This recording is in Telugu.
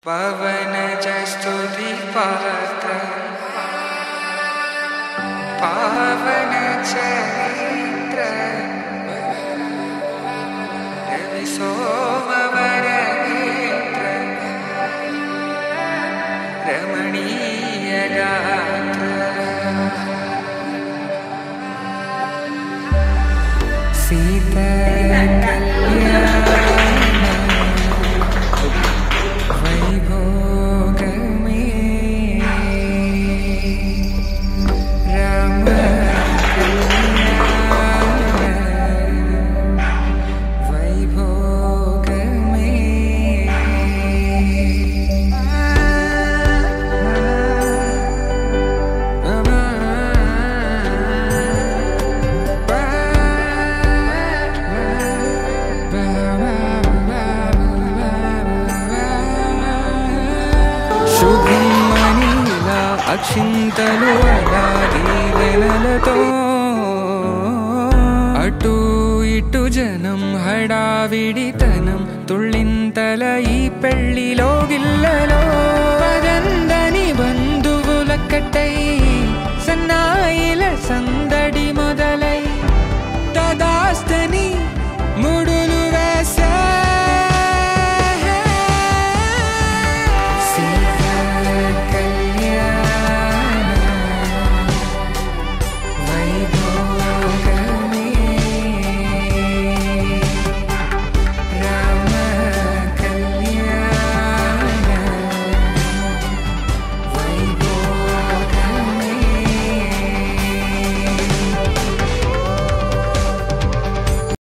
పవన జస్తుతి పాత్ర పావన చరిత్ర రవి సోమవర నేత్ర రమణీయ గాత్ర సీతా అక్షింతలు దీవెనలతో అటు ఇటు జనం హడావిడితనం తుళ్ళింతల ఈ పెళ్లిలో గిల్లలో పదందని బంధువుల కట్టై సన్నాయిల సందడి